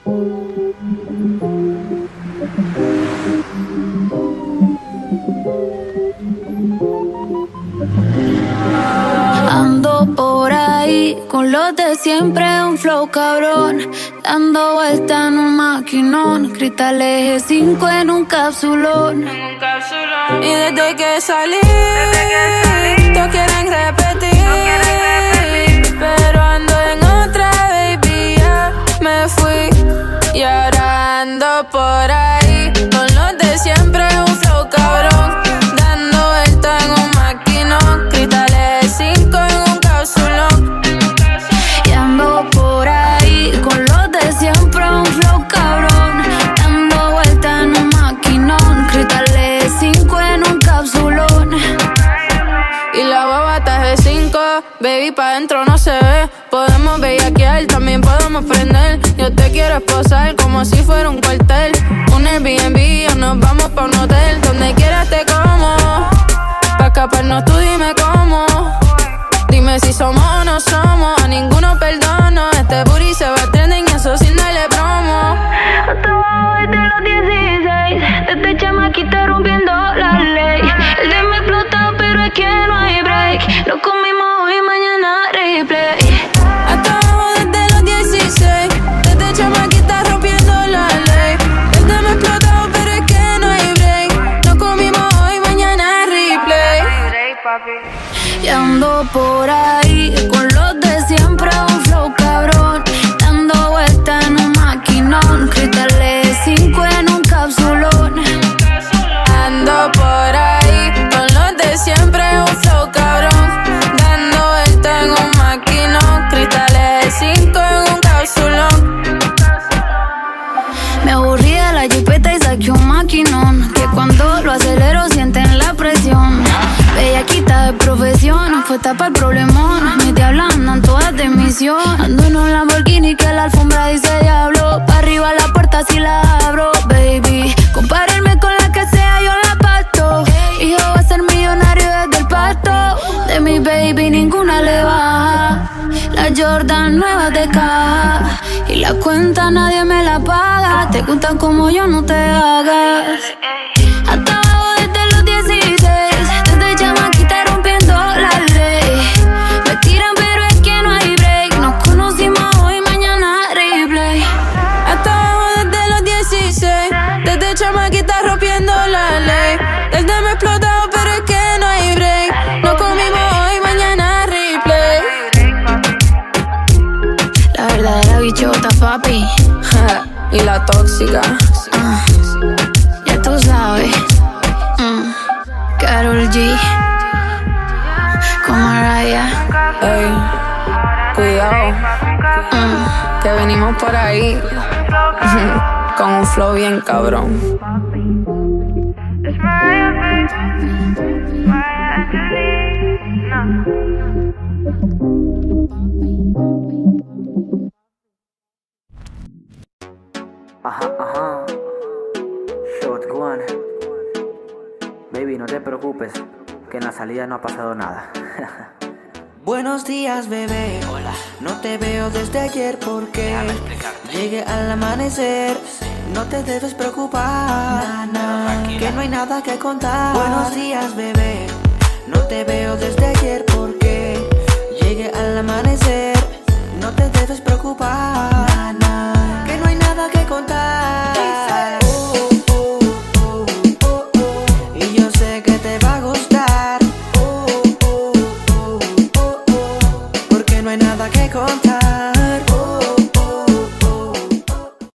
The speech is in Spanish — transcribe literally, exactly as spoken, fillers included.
Ando por ahí con los de siempre, un flow cabrón, dando vuelta en un maquinón, cristales G cinco en un capsulón. Y desde que salí, desde que salí todos quieren repetir, no quieren repetir, pero ando en otra, baby, ya me fui. Y ahora ando por ahí con los de siempre, un flow cabrón, dando vuelta en un maquinón, cristales cinco en un capsulón. Y ando por ahí con los de siempre, un flow cabrón, dando vuelta en un maquinón, cristales cinco en un capsulón. Y la baba está G cinco, baby, pa' dentro no se ve. Podemos bellaquear, también podemos prender. Yo te quiero esposar como si fuera un cuartel, un Airbnb o nos vamos pa' un hotel. Donde quieras te como, pa' escaparnos tú dime cómo. Dime si somos o no somos, a ninguno perdono. Este booty se va trending y eso sin darle promo. Hasta abajo desde los dieciséis, desde chamaquita rompiendo la ley. El de me explota pero es que no hay break, lo comimos hoy, mañana replay. Hasta abajo desde los dieciséis, desde chamaquita rompiendo la ley. Desde me explotado pero es que no hay break, lo comimos hoy, mañana replay. Y ando por ahí con los de siempre, un flow cabrón, dando vuelta en un maquinón, cristales cinco en un capsulón. Ando por ahí con los de siempre, un flow cabrón, dando vuelta en un maquinón, cristales cinco en un capsulón. Me aburrí de la jipeta y saqué un maquinón, que cuando lo acelero sienten la presión. Bellaquita de profesión, fue tapa el problemón. Mis diablas andan todas de misión. Ando en un Lamborghini que la alfombra dice diablo. Pa' arriba la puerta si la abro, baby. Compárenme con la que sea, yo la parto. Hijo va a ser millonario desde el parto. De mi baby ninguna le baja. La Jordan nueva de caja, y la cuenta nadie me la paga. Te gustan como yo, no te hagas. Hasta abajo desde los dieciséis, desde chamaquita rompiendo la ley. Me tiran pero es que no hay break, nos conocimos hoy, mañana replay. Hasta abajo desde los dieciséis, desde chamaquita rompiendo la ley. Desde me explotado pero es que no hay break, nos comimos hoy, mañana replay. La verdadera bichota, papi. Y la tóxica, uh, ya tú sabes. mm. Karol G con Mariah. ey, cuidado, mm. que venimos por ahí con un flow bien cabrón. Ajá, ajá. Shotgun. Baby, no te preocupes, que en la salida no ha pasado nada. Buenos días, bebé. Hola. No te veo desde ayer porque Déjame explicarte. llegué al amanecer. No te debes preocupar, na, que no hay nada que contar. Buenos días, bebé. No te veo desde ayer porque llegué al amanecer. No te debes preocupar.